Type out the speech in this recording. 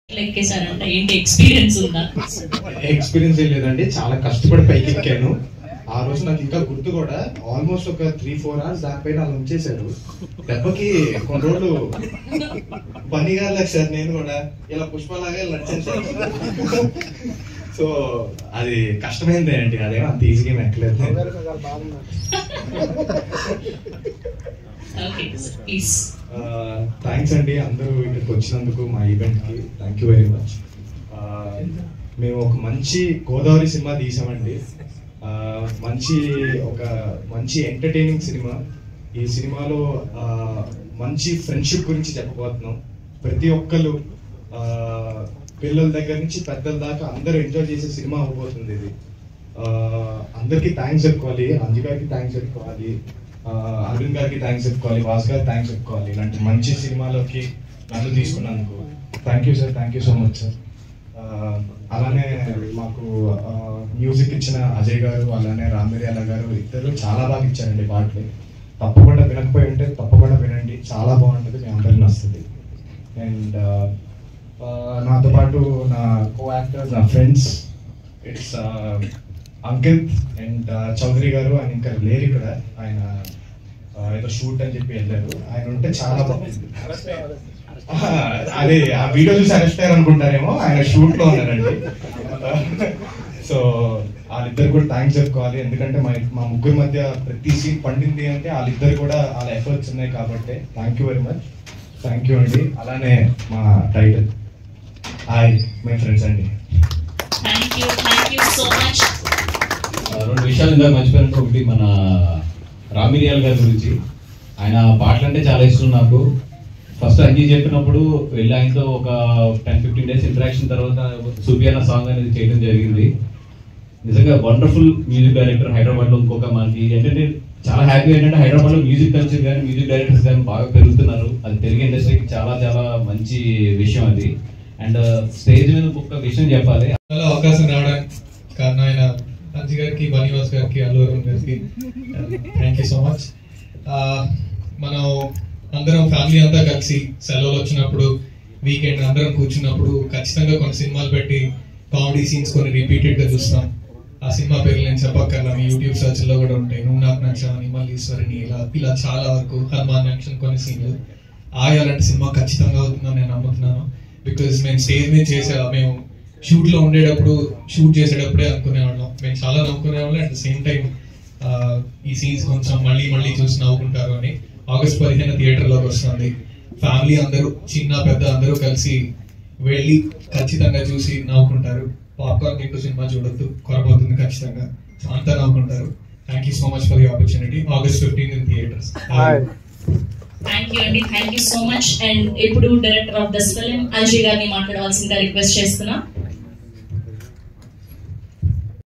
లెక్కేసారంట. ఏంటి ఎక్స్పీరియన్స్ ఉందా? ఎక్స్పీరియన్స్ ఏం లేదండి, చాలా కష్టపడి పైకి ఎక్కాను. ఆ రోజు నాకు ఇంకా గుర్తు కూడా, ఆల్మోస్ట్ ఒక 3-4 hours దానిపైన అలా ఉంచేశారు. దెబ్బకి కొన్ని రోజులు పనిగా సార్ నేను కూడా ఇలా పుష్పలాగా నడిచాను సార్. సో అది కష్టమైందే అండి, అదేమో అంత ఈజీగా ఎక్కలేదు. థ్యాంక్స్ అండి అందరూ ఇక్కడికి వచ్చినందుకు, మా ఈవెంట్ కి థ్యాంక్ యూ వెరీ మచ్. మేము ఒక మంచి గోదావరి సినిమా తీసామండి, మంచి ఎంటర్టైనింగ్ సినిమా. ఈ సినిమాలో మంచి ఫ్రెండ్షిప్ గురించి చెప్పబోతున్నాం. ప్రతి ఒక్కరు పిల్లల దగ్గర నుంచి పెద్దల దాకా అందరూ ఎంజాయ్ చేసే సినిమా అవ్వబోతుంది ఇది. అందరికి థ్యాంక్స్ చెప్పుకోవాలి, అంజు గారికి థ్యాంక్స్ చెప్పుకోవాలి, అరవింద్ గారికి థ్యాంక్స్ చెప్పుకోవాలి, వాస్ గారికి థ్యాంక్స్ చెప్పుకోవాలి. ఇలాంటి మంచి సినిమాలోకి నన్ను తీసుకున్నందుకు thank you sir, thank you so much sir. అలానే మాకు మ్యూజిక్ ఇచ్చిన అజయ్ గారు, అలానే రామిర్యాల గారు, ఇద్దరు చాలా బాగా ఇచ్చారండి పాటలు. తప్పకుండా వినకపోయి ఉంటే తప్పకుండా వినండి, చాలా బాగుంటుంది, మీ అందరికి వస్తుంది. అండ్ నాతో పాటు నా కో యాక్టర్స్, నా friends, it's Ankit and Chowdary garu. ఆయన ఇంకా లేరు ఇక్కడ, ఆయన ఏదో షూట్ అని చెప్పి వెళ్ళారు. ఆయన ఉంటే చాలా బాగుంది. అదే ఆ వీడియో చూసి అరెస్ట్ అయ్యారు అనుకుంటారేమో, ఆయన షూట్ లో ఉన్నారండి. సో వాళ్ళిద్దరు కూడా థ్యాంక్స్ చెప్పుకోవాలి, ఎందుకంటే మా ముగ్గురు మధ్య ప్రతి సీన్ పండింది అంటే వాళ్ళిద్దరు కూడా వాళ్ళ ఎఫర్ట్స్ ఉన్నాయి కాబట్టి thank you very much, thank you అండి. అలానే మా టైటిల్ హాయ్ మై ఫ్రెండ్స్ అండి. రెండు విషయాలు ఇందాక మర్చిపోయినట్టు, ఒకటి మన రామిర్యాల గారి గురించి. ఆయన పాటలు అంటే చాలా ఇష్టం నాకు. ఫస్ట్ అంజీ చెప్పినప్పుడు వెళ్ళి ఆయనతో ఒక 10-15 days ఇంటరాక్షన్ తర్వాత సూపియానా సాంగ్ అనేది చేయడం జరిగింది. నిజంగా వండర్ఫుల్ మ్యూజిక్ డైరెక్టర్. హైదరాబాద్లో ఇంకొక మనకి ఏంటంటే చాలా హ్యాపీ ఏంటంటే హైదరాబాద్లో మ్యూజిక్ కల్చర్ కానీ మ్యూజిక్ డైరెక్టర్స్ కానీ బాగా పెరుగుతున్నారు. అది తెలుగు ఇండస్ట్రీకి చాలా చాలా మంచి విషయం అది. అండ్ స్టేజ్ మీద ఒక విషయం చెప్పాలి, అవకాశం రావడానికి కారణం ఆయన అంజీ గారికి, బనీవాస్ గారికి, అల్లు అరుణ్ గారికి థ్యాంక్ యూ సో మచ్. మనం అందరం ఫ్యామిలీ అంతా కలిసి సెలవులు వచ్చినప్పుడు, వీకెండ్ అందరం కూర్చున్నప్పుడు ఖచ్చితంగా కొన్ని సినిమాలు పెట్టి కామెడీ సీన్స్ కొన్ని రిపీటెడ్ గా చూస్తాం. ఆ సినిమా పేర్లు నేను చెప్పక్కర్లా, మీ యూట్యూబ్ సర్చ్ లో కూడా ఉంటాయి. నువ్వు నాకు నచ్చావని, మల్లీశ్వరిని, ఇలా చాలా వరకు హనుమాన్ యాక్షన్ కొన్ని సీన్లు. అలాంటి సినిమా ఖచ్చితంగా అవుతుందని నేను నమ్ముతున్నాను. బికాజ్ మేము స్టేజ్ మీద మేము షూట్ లో ఉండేటప్పుడు, షూట్ చేసేటప్పుడే అనుకునేవాళ్ళం, మేము చాలా నవ్వుకునేవాళ్ళం. అట్ ద సేమ్ టైం ఈ సీన్స్ కొంచెం మళ్ళీ చూసి నవ్వుకుంటారు అని. ఆగస్ట్ 15 థియేటర్ లోకి వస్తుంది. ఫ్యామిలీ అందరూ, చిన్న పెద్ద అందరూ కలిసి వెళ్ళి ఖచ్చితంగా చూసి నవ్వుకుంటారు. పాప్కార్న్ తింటూ సినిమా చూడొద్దు, కొరబోతుంది ఖచ్చితంగా, అంతా నవ్వుకుంటారు. Thank you so much for the opportunity. August 15 in theaters. Thank you అండి, thank you so much. And ఇప్పుడు director of this film Ajay గారిని మాట్లాడవలసిందిగా రిక్వెస్ట్ చేస్తున్నా.